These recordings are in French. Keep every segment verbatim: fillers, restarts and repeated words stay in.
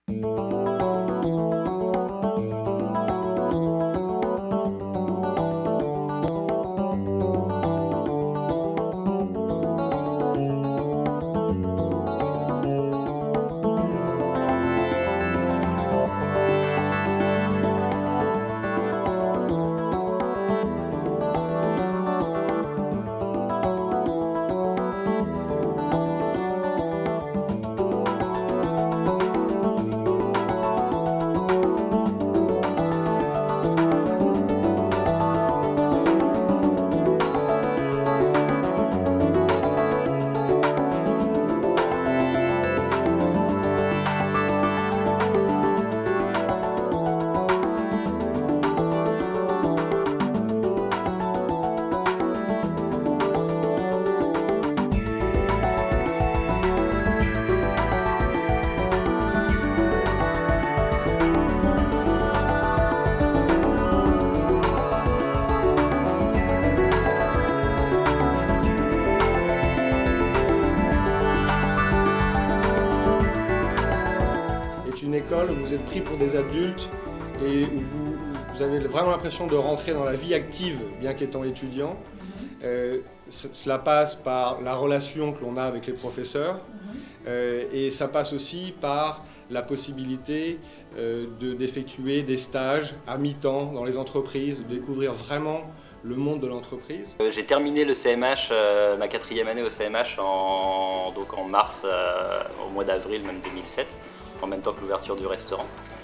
Une école où vous êtes pris pour des adultes et où vous, vous avez vraiment l'impression de rentrer dans la vie active, bien qu'étant étudiant. Euh, cela passe par la relation que l'on a avec les professeurs euh, et ça passe aussi par la possibilité euh, de, d'effectuer des stages à mi-temps dans les entreprises, de découvrir vraiment le monde de l'entreprise. Euh, J'ai terminé le C M H, euh, ma quatrième année au C M H en, donc en mars, euh, au mois d'avril même deux mille sept. En même temps que l'ouverture du restaurant.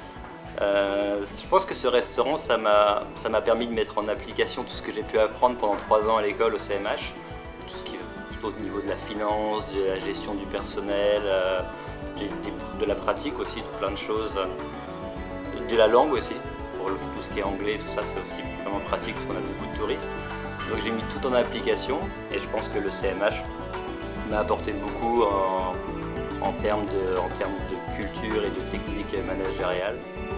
Euh, je pense que ce restaurant, ça m'a ça m'a permis de mettre en application tout ce que j'ai pu apprendre pendant trois ans à l'école au C M H, tout ce qui est plutôt au niveau de la finance, de la gestion du personnel, euh, de, de la pratique aussi, de plein de choses, de, de la langue aussi, pour tout ce qui est anglais, tout ça c'est aussi vraiment pratique parce qu'on a beaucoup de touristes. Donc j'ai mis tout en application et je pense que le C M H m'a apporté beaucoup en, en termes de, en termes de culture et de technique managériale.